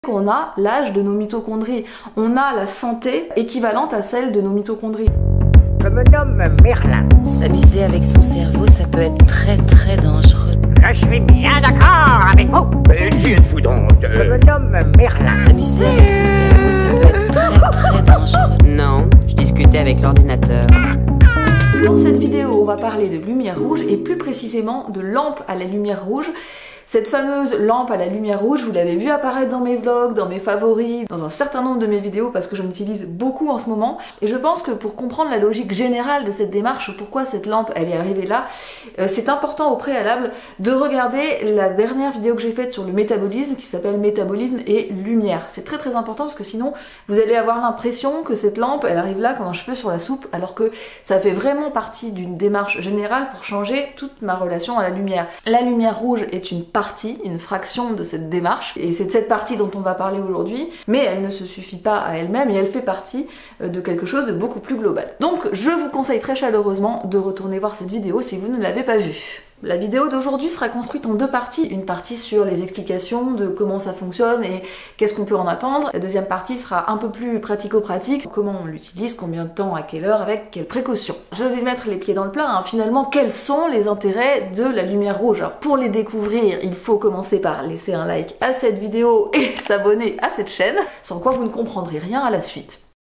qu'on a l'âge de nos mitochondries. On a la santé équivalente à celle de nos mitochondries. Je me nomme Merlin. S'amuser avec son cerveau, ça peut être très dangereux. Je suis bien d'accord avec vous. Qui êtes-vous donc Je me nomme Merlin. S'amuser avec son cerveau, ça peut être très dangereux. Non, je discutais avec l'ordinateur. Dans cette vidéo, on va parler de lumière rouge et plus précisément de lampe à la lumière rouge. Cette fameuse lampe à la lumière rouge, vous l'avez vu apparaître dans mes vlogs, dans mes favoris, dans un certain nombre de mes vidéos parce que j'en utilise beaucoup en ce moment. Et je pense que pour comprendre la logique générale de cette démarche, pourquoi cette lampe elle est arrivée là, c'est important au préalable de regarder la dernière vidéo que j'ai faite sur le métabolisme qui s'appelle Métabolisme et Lumière. C'est très important parce que sinon vous allez avoir l'impression que cette lampe elle arrive là comme un cheveu sur la soupe alors que ça fait vraiment partie d'une démarche générale pour changer toute ma relation à la lumière. La lumière rouge est une fraction de cette démarche, et c'est de cette partie dont on va parler aujourd'hui, mais elle ne se suffit pas à elle-même et elle fait partie de quelque chose de beaucoup plus global. Donc je vous conseille très chaleureusement de retourner voir cette vidéo si vous ne l'avez pas vue. La vidéo d'aujourd'hui sera construite en deux parties. Une partie sur les explications de comment ça fonctionne et qu'est-ce qu'on peut en attendre. La deuxième partie sera un peu plus pratico-pratique, comment on l'utilise, combien de temps, à quelle heure, avec quelles précautions. Je vais mettre les pieds dans le plat, hein. Finalement, quels sont les intérêts de la lumière rouge? Alors, pour les découvrir, il faut commencer par laisser un like à cette vidéo et s'abonner à cette chaîne, sans quoi vous ne comprendrez rien à la suite.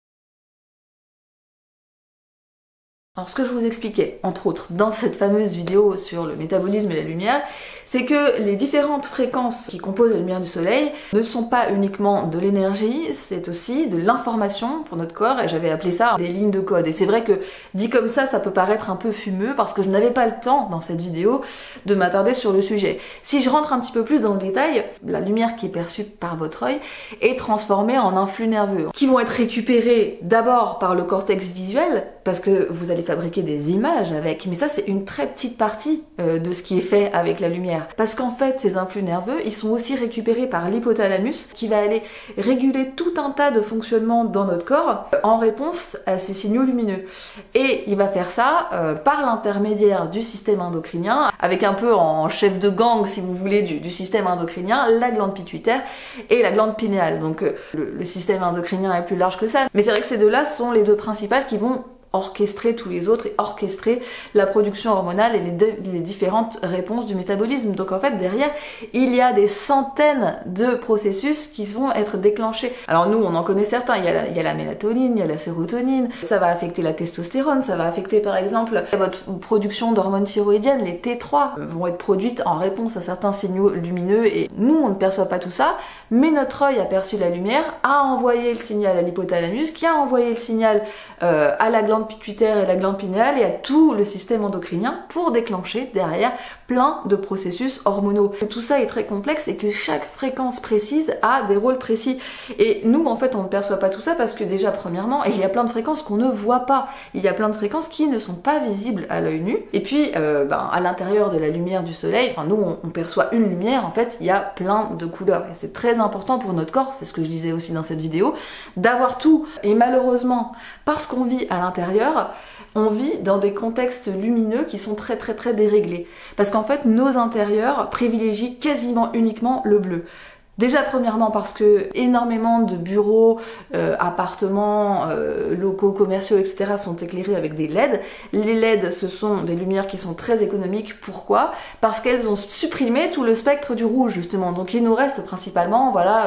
Alors ce que je vous expliquais, entre autres, dans cette fameuse vidéo sur le métabolisme et la lumière, c'est que les différentes fréquences qui composent la lumière du soleil ne sont pas uniquement de l'énergie, c'est aussi de l'information pour notre corps, et j'avais appelé ça des lignes de code. Et c'est vrai que dit comme ça peut paraître un peu fumeux, parce que je n'avais pas le temps dans cette vidéo de m'attarder sur le sujet. Si je rentre un petit peu plus dans le détail, la lumière qui est perçue par votre œil est transformée en influx nerveux, qui vont être récupérés d'abord par le cortex visuel, parce que vous allez fabriquer des images avec, mais ça c'est une très petite partie de ce qui est fait avec la lumière. Parce qu'en fait, ces influx nerveux, ils sont aussi récupérés par l'hypothalamus, qui va aller réguler tout un tas de fonctionnements dans notre corps en réponse à ces signaux lumineux. Et il va faire ça par l'intermédiaire du système endocrinien, avec un peu en chef de gang, si vous voulez, du système endocrinien, la glande pituitaire et la glande pinéale. Donc le système endocrinien est plus large que ça, mais c'est vrai que ces deux-là sont les deux principales qui vont orchestrer tous les autres et orchestrer la production hormonale et les différentes réponses du métabolisme. Donc en fait derrière il y a des centaines de processus qui vont être déclenchés. Alors nous on en connaît certains, il y a la mélatonine, il y a la sérotonine, ça va affecter la testostérone, ça va affecter par exemple votre production d'hormones thyroïdiennes, les T3 vont être produites en réponse à certains signaux lumineux et nous on ne perçoit pas tout ça, mais notre œil a perçu la lumière, a envoyé le signal à l'hypothalamus qui a envoyé le signal à la glande pituitaire et la glande pinéale et à tout le système endocrinien pour déclencher derrière plein de processus hormonaux. Tout ça est très complexe et que chaque fréquence précise a des rôles précis. Et nous, en fait, on ne perçoit pas tout ça parce que déjà, premièrement, il y a plein de fréquences qu'on ne voit pas. Il y a plein de fréquences qui ne sont pas visibles à l'œil nu. Et puis, à l'intérieur de la lumière du soleil, enfin nous, on perçoit une lumière, en fait, il y a plein de couleurs. Et c'est très important pour notre corps, c'est ce que je disais aussi dans cette vidéo, d'avoir tout. Et malheureusement, parce qu'on vit à l'intérieur, on vit dans des contextes lumineux qui sont très déréglés. Parce qu'en fait, nos intérieurs privilégient quasiment uniquement le bleu. Déjà premièrement parce que énormément de bureaux, appartements, locaux commerciaux, etc. sont éclairés avec des LED. Les LED, ce sont des lumières qui sont très économiques. Pourquoi? Parce qu'elles ont supprimé tout le spectre du rouge justement. Donc il nous reste principalement voilà,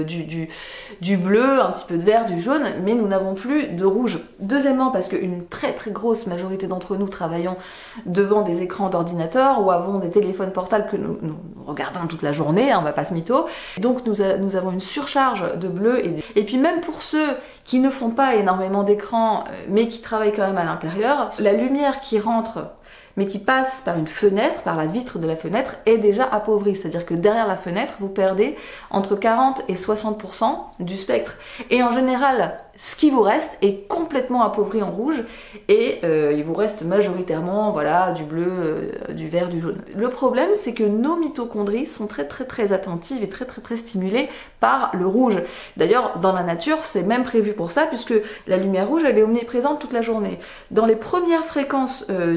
du bleu, un petit peu de vert, du jaune, mais nous n'avons plus de rouge. Deuxièmement parce qu'une très grosse majorité d'entre nous travaillons devant des écrans d'ordinateur ou avons des téléphones portables que nous regardons toute la journée, hein, on va pas se mytho. Donc nous avons une surcharge de bleu et puis même pour ceux qui ne font pas énormément d'écran mais qui travaillent quand même à l'intérieur, la lumière qui rentre mais qui passe par une fenêtre, par la vitre de la fenêtre, est déjà appauvrie. C'est-à-dire que derrière la fenêtre, vous perdez entre 40 et 60% du spectre. Et en général, ce qui vous reste est complètement appauvri en rouge et il vous reste majoritairement voilà, du bleu, du vert, du jaune. Le problème, c'est que nos mitochondries sont très attentives et très stimulées par le rouge. D'ailleurs, dans la nature, c'est même prévu pour ça, puisque la lumière rouge, elle est omniprésente toute la journée. Dans les premières fréquences du jour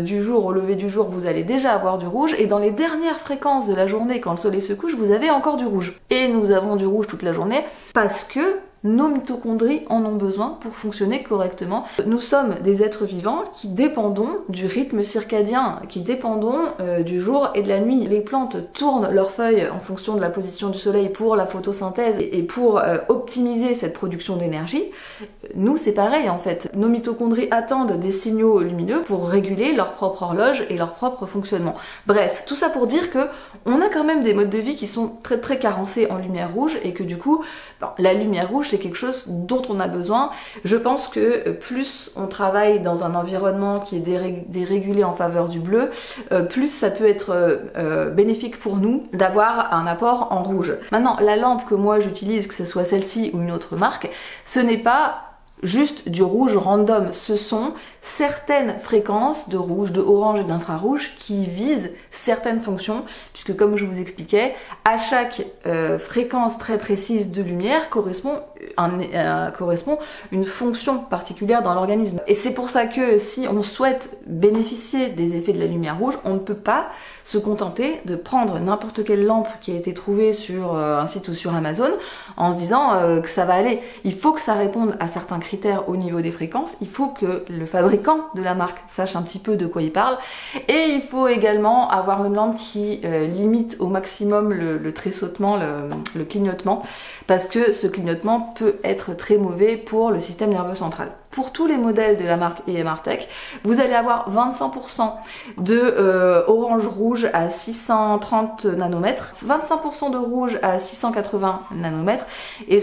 au lever du jour, vous allez déjà avoir du rouge, et dans les dernières fréquences de la journée, quand le soleil se couche, vous avez encore du rouge. Et nous avons du rouge toute la journée parce que nos mitochondries en ont besoin pour fonctionner correctement. Nous sommes des êtres vivants qui dépendons du rythme circadien, qui dépendons du jour et de la nuit. Les plantes tournent leurs feuilles en fonction de la position du soleil pour la photosynthèse et pour optimiser cette production d'énergie. Nous, c'est pareil en fait. Nos mitochondries attendent des signaux lumineux pour réguler leur propre horloge et leur propre fonctionnement. Bref, tout ça pour dire que on a quand même des modes de vie qui sont très très carencés en lumière rouge et que du coup, la lumière rouge c'est quelque chose dont on a besoin. Je pense que plus on travaille dans un environnement qui est dérégulé en faveur du bleu, plus ça peut être bénéfique pour nous d'avoir un apport en rouge. Maintenant, la lampe que moi j'utilise, que ce soit celle-ci ou une autre marque, ce n'est pas juste du rouge random, ce sont certaines fréquences de rouge, de orange et d'infrarouge qui visent certaines fonctions, puisque comme je vous expliquais, à chaque fréquence très précise de lumière correspond une fonction particulière dans l'organisme. Et c'est pour ça que si on souhaite bénéficier des effets de la lumière rouge, on ne peut pas se contenter de prendre n'importe quelle lampe qui a été trouvée sur un site ou sur Amazon en se disant que ça va aller. Il faut que ça réponde à certains critères au niveau des fréquences, il faut que le fabricant de la marque sache un petit peu de quoi il parle, et il faut également avoir une lampe qui limite au maximum le tressautement, le clignotement, parce que ce clignotement peut être très mauvais pour le système nerveux central. Pour tous les modèles de la marque EMR Tech, vous allez avoir 25% de orange rouge à 630 nanomètres, 25% de rouge à 680 nanomètres et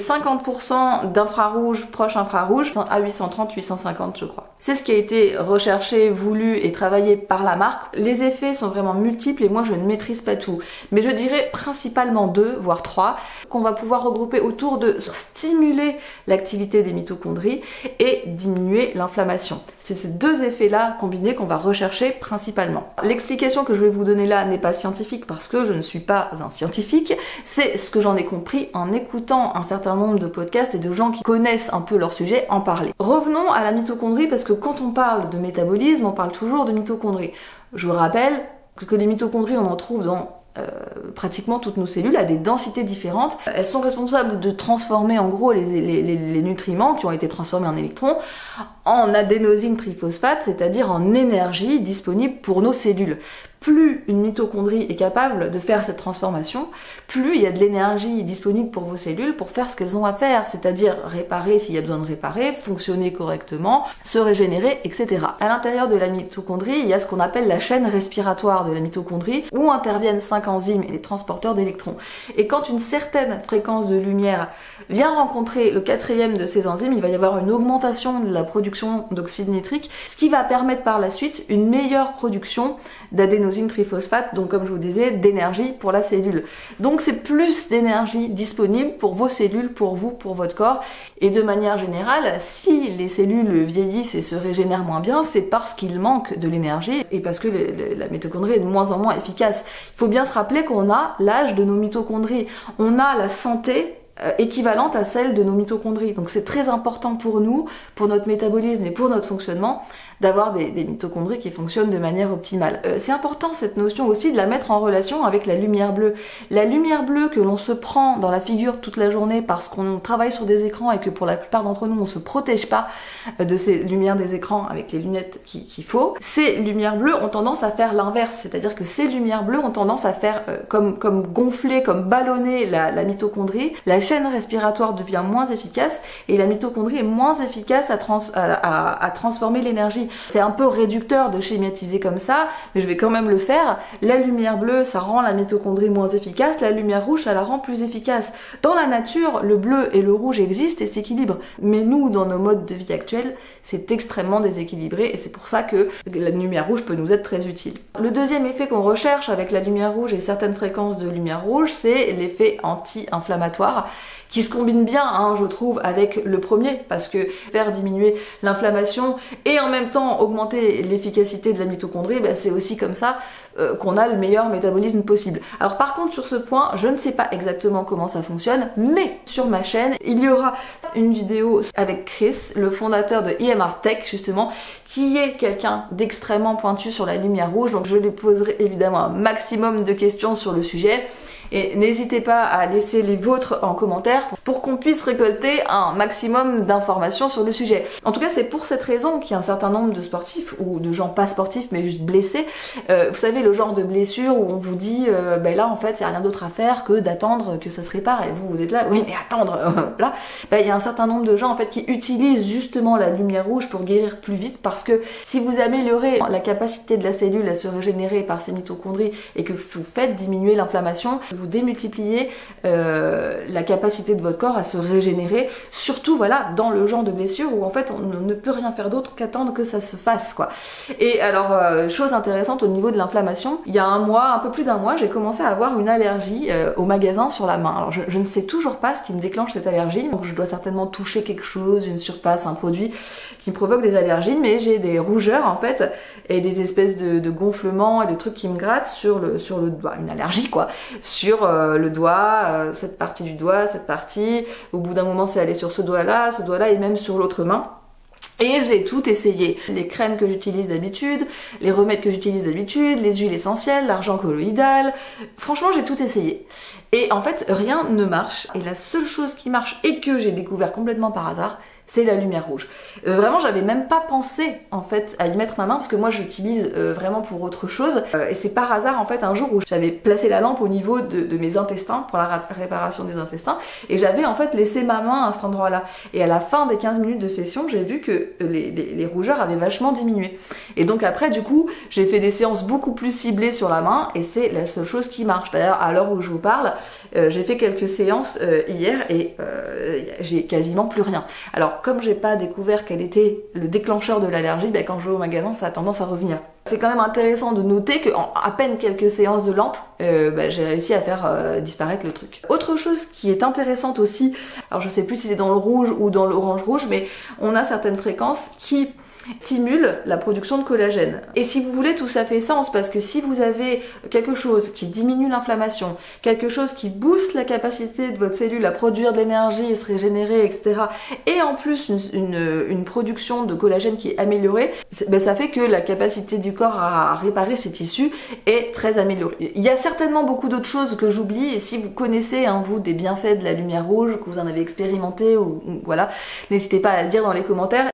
50% d'infrarouge proche infrarouge à 830-850 je crois. C'est ce qui a été recherché, voulu et travaillé par la marque. Les effets sont vraiment multiples et moi je ne maîtrise pas tout, mais je dirais principalement 2 voire 3 qu'on va pouvoir regrouper autour de stimuler l'activité des mitochondries et diminuer l'inflammation. C'est ces deux effets-là combinés qu'on va rechercher principalement. L'explication que je vais vous donner là n'est pas scientifique parce que je ne suis pas un scientifique, c'est ce que j'en ai compris en écoutant un certain nombre de podcasts et de gens qui connaissent un peu leur sujet en parler. Revenons à la mitochondrie parce que quand on parle de métabolisme, on parle toujours de mitochondrie. Je vous rappelle que les mitochondries, on en trouve dans pratiquement toutes nos cellules à des densités différentes. Elles sont responsables de transformer en gros les nutriments qui ont été transformés en électrons en adénosine triphosphate, c'est-à-dire en énergie disponible pour nos cellules. Plus une mitochondrie est capable de faire cette transformation, plus il y a de l'énergie disponible pour vos cellules pour faire ce qu'elles ont à faire, c'est-à-dire réparer s'il y a besoin de réparer, fonctionner correctement, se régénérer, etc. À l'intérieur de la mitochondrie, il y a ce qu'on appelle la chaîne respiratoire de la mitochondrie, où interviennent 5 enzymes et les transporteurs d'électrons. Et quand une certaine fréquence de lumière vient rencontrer le 4e de ces enzymes, il va y avoir une augmentation de la production d'oxyde nitrique, ce qui va permettre par la suite une meilleure production d'adénosine triphosphate, donc comme je vous le disais, d'énergie pour la cellule. Donc c'est plus d'énergie disponible pour vos cellules, pour vous, pour votre corps, et de manière générale, si les cellules vieillissent et se régénèrent moins bien, c'est parce qu'il manque de l'énergie et parce que la mitochondrie est de moins en moins efficace. Il faut bien se rappeler qu'on a l'âge de nos mitochondries, on a la santé équivalente à celle de nos mitochondries. Donc c'est très important pour nous, pour notre métabolisme et pour notre fonctionnement, d'avoir des mitochondries qui fonctionnent de manière optimale. C'est important cette notion aussi de la mettre en relation avec la lumière bleue. La lumière bleue que l'on se prend dans la figure toute la journée parce qu'on travaille sur des écrans et que pour la plupart d'entre nous on se protège pas de ces lumières des écrans avec les lunettes qu'il faut, ces lumières bleues ont tendance à faire l'inverse, c'est-à-dire que ces lumières bleues ont tendance à faire comme gonfler, comme ballonner la mitochondrie, la chaîne respiratoire devient moins efficace et la mitochondrie est moins efficace à transformer l'énergie. C'est un peu réducteur de schématiser comme ça, mais je vais quand même le faire. La lumière bleue, ça rend la mitochondrie moins efficace, la lumière rouge, ça la rend plus efficace. Dans la nature, le bleu et le rouge existent et s'équilibrent. Mais nous, dans nos modes de vie actuels, c'est extrêmement déséquilibré et c'est pour ça que la lumière rouge peut nous être très utile. Le deuxième effet qu'on recherche avec la lumière rouge et certaines fréquences de lumière rouge, c'est l'effet anti-inflammatoire qui se combine bien, hein, je trouve, avec le premier, parce que faire diminuer l'inflammation et en même temps augmenter l'efficacité de la mitochondrie, bah, c'est aussi comme ça qu'on a le meilleur métabolisme possible. Alors par contre sur ce point, je ne sais pas exactement comment ça fonctionne, mais sur ma chaîne, il y aura une vidéo avec Chris, le fondateur de EMR Tech justement, qui est quelqu'un d'extrêmement pointu sur la lumière rouge, donc je lui poserai évidemment un maximum de questions sur le sujet. Et n'hésitez pas à laisser les vôtres en commentaire pour qu'on puisse récolter un maximum d'informations sur le sujet. En tout cas, c'est pour cette raison qu'il y a un certain nombre de sportifs, ou de gens pas sportifs mais juste blessés. Vous savez, le genre de blessure où on vous dit ben là en fait il n'y a rien d'autre à faire que d'attendre que ça se répare, et vous êtes là, oui mais attendre, là, ben, il y a un certain nombre de gens en fait qui utilisent justement la lumière rouge pour guérir plus vite, parce que si vous améliorez la capacité de la cellule à se régénérer par ses mitochondries et que vous faites diminuer l'inflammation, vous démultipliez la capacité de votre corps à se régénérer, surtout voilà dans le genre de blessure où en fait on ne peut rien faire d'autre qu'attendre que ça se fasse quoi. Et alors chose intéressante au niveau de l'inflammation, il y a un mois, un peu plus d'un mois, j'ai commencé à avoir une allergie au magasin sur la main. Alors je ne sais toujours pas ce qui me déclenche cette allergie, donc je dois certainement toucher quelque chose, une surface, un produit qui me provoque des allergies, mais j'ai des rougeurs en fait et des espèces de gonflements et de trucs qui me grattent sur le doigt, une allergie quoi, sur le doigt, cette partie du doigt, cette partie, au bout d'un moment c'est allé sur ce doigt-là et même sur l'autre main. Et j'ai tout essayé. Les crèmes que j'utilise d'habitude, les remèdes que j'utilise d'habitude, les huiles essentielles, l'argent colloïdal. Franchement, j'ai tout essayé. Et en fait, rien ne marche. Et la seule chose qui marche et que j'ai découvert complètement par hasard, c'est la lumière rouge. Vraiment, j'avais même pas pensé en fait à y mettre ma main parce que moi j'utilise vraiment pour autre chose. Et c'est par hasard en fait un jour où j'avais placé la lampe au niveau de mes intestins pour la réparation des intestins et j'avais en fait laissé ma main à cet endroit-là. Et à la fin des 15 minutes de session, j'ai vu que les rougeurs avaient vachement diminué. Et donc après du coup, j'ai fait des séances beaucoup plus ciblées sur la main et c'est la seule chose qui marche. D'ailleurs, à l'heure où je vous parle, j'ai fait quelques séances hier et j'ai quasiment plus rien. Alors comme j'ai pas découvert quel était le déclencheur de l'allergie, ben quand je vais au magasin ça a tendance à revenir. C'est quand même intéressant de noter qu'en à peine quelques séances de lampe, j'ai réussi à faire disparaître le truc. Autre chose qui est intéressante aussi, alors je sais plus si c'est dans le rouge ou dans l'orange-rouge, mais on a certaines fréquences qui stimule la production de collagène. Et si vous voulez, tout ça fait sens parce que si vous avez quelque chose qui diminue l'inflammation, quelque chose qui booste la capacité de votre cellule à produire de l'énergie et se régénérer, etc., et en plus une production de collagène qui est améliorée, ben ça fait que la capacité du corps à réparer ses tissus est très améliorée. Il y a certainement beaucoup d'autres choses que j'oublie et si vous connaissez, hein, vous, des bienfaits de la lumière rouge, que vous en avez expérimenté, ou voilà, n'hésitez pas à le dire dans les commentaires.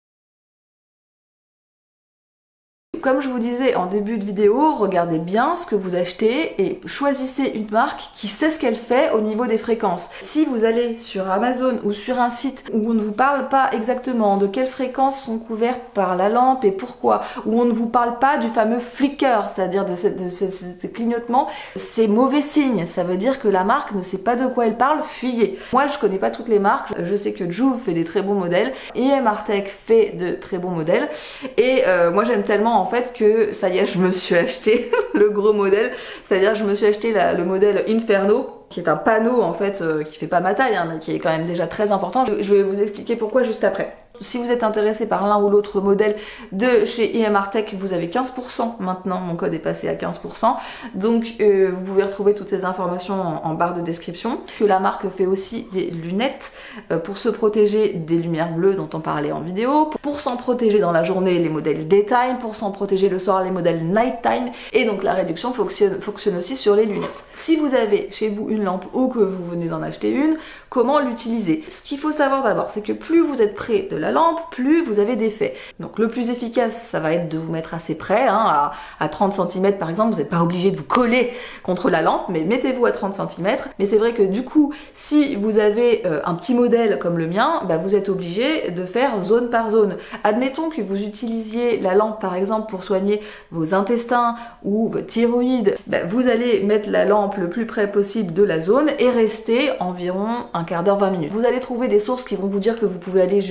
Comme je vous disais en début de vidéo, regardez bien ce que vous achetez et choisissez une marque qui sait ce qu'elle fait au niveau des fréquences. Si vous allez sur Amazon ou sur un site où on ne vous parle pas exactement de quelles fréquences sont couvertes par la lampe et pourquoi, où on ne vous parle pas du fameux flicker, c'est-à-dire de ce clignotement, c'est mauvais signe. Ça veut dire que la marque ne sait pas de quoi elle parle, fuyez. Moi je connais pas toutes les marques, je sais que Joovv fait des très bons modèles, EMR Tech fait de très bons modèles et moi j'aime tellement en fait que ça y est, je me suis acheté le gros modèle, c'est-à-dire je me suis acheté le modèle Inferno, qui est un panneau en fait qui fait pas ma taille, hein, mais qui est quand même déjà très important. Je vais vous expliquer pourquoi juste après. Si vous êtes intéressé par l'un ou l'autre modèle de chez EMR Tech, vous avez 15% maintenant, mon code est passé à 15%, donc vous pouvez retrouver toutes ces informations en barre de description. Que la marque fait aussi des lunettes pour se protéger des lumières bleues dont on parlait en vidéo, pour s'en protéger dans la journée les modèles Daytime, pour s'en protéger le soir les modèles Nighttime, et donc la réduction fonctionne aussi sur les lunettes. Si vous avez chez vous une lampe ou que vous venez d'en acheter une, comment l'utiliser? Ce qu'il faut savoir d'abord, c'est que plus vous êtes près de la lampe, plus vous avez d'effet. Donc le plus efficace, ça va être de vous mettre assez près, hein, à 30 cm par exemple, vous n'êtes pas obligé de vous coller contre la lampe, mais mettez-vous à 30 cm. Mais c'est vrai que du coup, si vous avez un petit modèle comme le mien, bah, vous êtes obligé de faire zone par zone. Admettons que vous utilisiez la lampe par exemple pour soigner vos intestins ou votre thyroïde, bah, vous allez mettre la lampe le plus près possible de la zone et rester environ un quart d'heure, 20 minutes. Vous allez trouver des sources qui vont vous dire que vous pouvez aller jusqu'à 1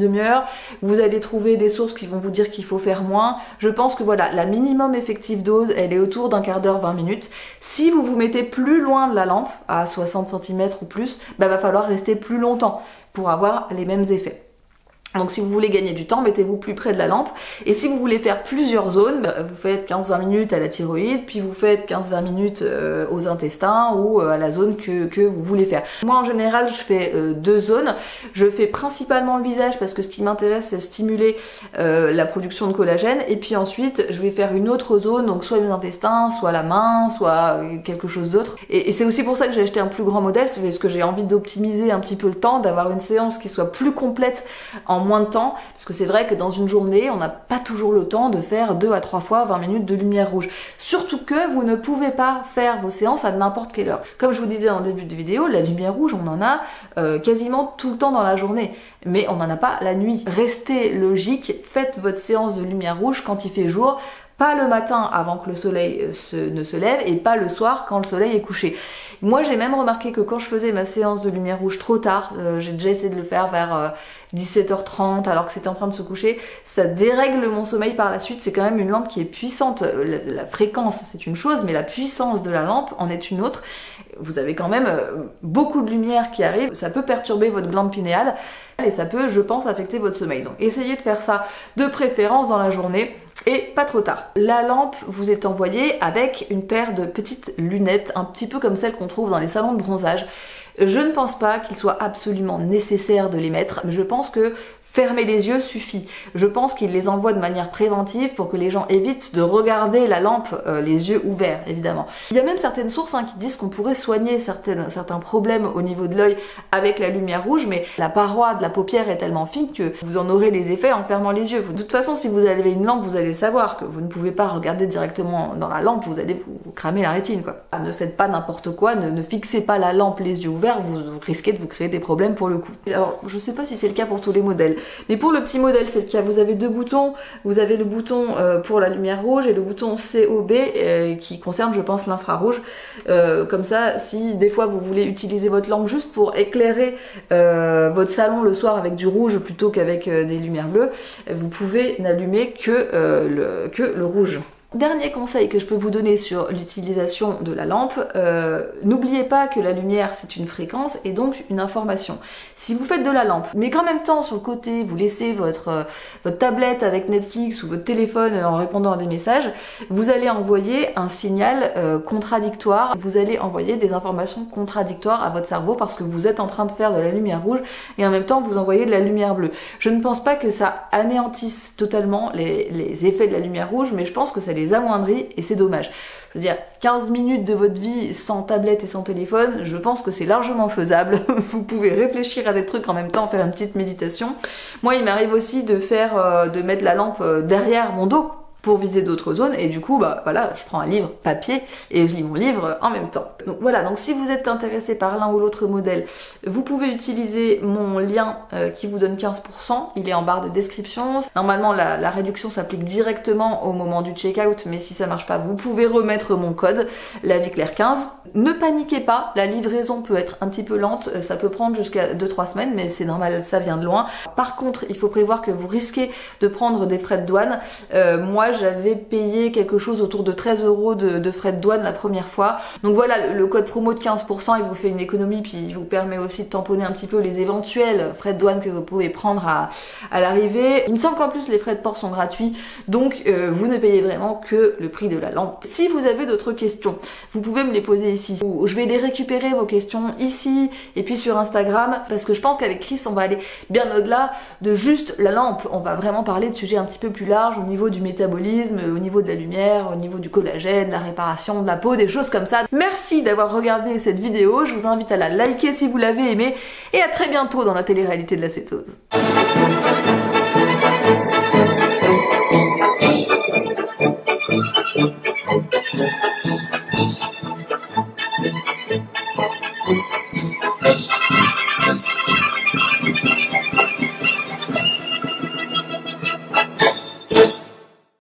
demi-heure, vous allez trouver des sources qui vont vous dire qu'il faut faire moins. Je pense que voilà, la minimum effective dose, elle est autour d'un quart d'heure, 20 minutes. Si vous vous mettez plus loin de la lampe, à 60 cm ou plus, bah va falloir rester plus longtemps pour avoir les mêmes effets. Donc si vous voulez gagner du temps, mettez-vous plus près de la lampe. Et si vous voulez faire plusieurs zones, vous faites 15-20 minutes à la thyroïde, puis vous faites 15-20 minutes aux intestins ou à la zone que vous voulez faire. Moi en général, je fais 2 zones. Je fais principalement le visage parce que ce qui m'intéresse, c'est stimuler la production de collagène. Et puis ensuite, je vais faire une autre zone, donc soit les intestins, soit la main, soit quelque chose d'autre. Et c'est aussi pour ça que j'ai acheté un plus grand modèle, c'est parce que j'ai envie d'optimiser un petit peu le temps, d'avoir une séance qui soit plus complète en moins de temps, parce que c'est vrai que dans une journée, on n'a pas toujours le temps de faire 2 à 3 fois 20 minutes de lumière rouge. Surtout que vous ne pouvez pas faire vos séances à n'importe quelle heure. Comme je vous disais en début de vidéo, la lumière rouge, on en a quasiment tout le temps dans la journée, mais on n'en a pas la nuit. Restez logique, faites votre séance de lumière rouge quand il fait jour, pas le matin avant que le soleil ne se lève et pas le soir quand le soleil est couché. Moi j'ai même remarqué que quand je faisais ma séance de lumière rouge trop tard, j'ai déjà essayé de le faire vers 17h30 alors que c'était en train de se coucher, ça dérègle mon sommeil par la suite. C'est quand même une lampe qui est puissante, la fréquence c'est une chose mais la puissance de la lampe en est une autre. Vous avez quand même beaucoup de lumière qui arrive, ça peut perturber votre glande pinéale et ça peut, je pense, affecter votre sommeil. Donc essayez de faire ça de préférence dans la journée et pas trop tard. La lampe vous est envoyée avec une paire de petites lunettes, un petit peu comme celles qu'on trouve dans les salons de bronzage. Je ne pense pas qu'il soit absolument nécessaire de les mettre, mais je pense que fermer les yeux suffit. Je pense qu'il les envoie de manière préventive pour que les gens évitent de regarder la lampe les yeux ouverts, évidemment. Il y a même certaines sources qui disent qu'on pourrait soigner certains problèmes au niveau de l'œil avec la lumière rouge, mais la paroi de la paupière est tellement fine que vous en aurez les effets en fermant les yeux. De toute façon, si vous avez une lampe, vous allez savoir que vous ne pouvez pas regarder directement dans la lampe, vous allez vous cramer la rétine, quoi. Ne faites pas n'importe quoi, ne fixez pas la lampe les yeux ouverts, vous risquez de vous créer des problèmes pour le coup. Alors, je sais pas si c'est le cas pour tous les modèles, mais pour le petit modèle, c'est le cas. Vous avez 2 boutons, vous avez le bouton pour la lumière rouge et le bouton COB qui concerne, je pense, l'infrarouge. Comme ça, si des fois vous voulez utiliser votre lampe juste pour éclairer votre salon le soir avec du rouge plutôt qu'avec des lumières bleues, vous pouvez n'allumer que le rouge. Dernier conseil que je peux vous donner sur l'utilisation de la lampe, n'oubliez pas que la lumière c'est une fréquence et donc une information. Si vous faites de la lampe, mais qu'en même temps sur le côté vous laissez votre tablette avec Netflix ou votre téléphone en répondant à des messages, vous allez envoyer un signal contradictoire, vous allez envoyer des informations contradictoires à votre cerveau parce que vous êtes en train de faire de la lumière rouge et en même temps vous envoyez de la lumière bleue. Je ne pense pas que ça anéantisse totalement les effets de la lumière rouge, mais je pense que ça les amoindrit et c'est dommage. Je veux dire, 15 minutes de votre vie sans tablette et sans téléphone, je pense que c'est largement faisable. Vous pouvez réfléchir à des trucs en même temps, faire une petite méditation. Moi, il m'arrive aussi de mettre la lampe derrière mon dos pour viser d'autres zones et du coup bah voilà, je prends un livre papier et je lis mon livre en même temps. Donc voilà, donc si vous êtes intéressé par l'un ou l'autre modèle, vous pouvez utiliser mon lien qui vous donne 15%, il est en barre de description. Normalement la réduction s'applique directement au moment du checkout, mais si ça marche pas, vous pouvez remettre mon code, la vie claire 15. Ne paniquez pas, la livraison peut être un petit peu lente, ça peut prendre jusqu'à 2-3 semaines, mais c'est normal, ça vient de loin. Par contre, il faut prévoir que vous risquez de prendre des frais de douane. Moi j'avais payé quelque chose autour de 13 € de frais de douane la première fois. Donc voilà, le code promo de 15%, il vous fait une économie, puis il vous permet aussi de tamponner un petit peu les éventuels frais de douane que vous pouvez prendre à l'arrivée. Il me semble qu'en plus les frais de port sont gratuits, donc vous ne payez vraiment que le prix de la lampe. Si vous avez d'autres questions, vous pouvez me les poser ici. Je vais les récupérer vos questions ici et puis sur Instagram, parce que je pense qu'avec Chris on va aller bien au-delà de juste la lampe. On va vraiment parler de sujets un petit peu plus larges au niveau du métabolisme, au niveau de la lumière, au niveau du collagène, la réparation de la peau, des choses comme ça. Merci d'avoir regardé cette vidéo, je vous invite à la liker si vous l'avez aimée et à très bientôt dans la télé-réalité de la cétose.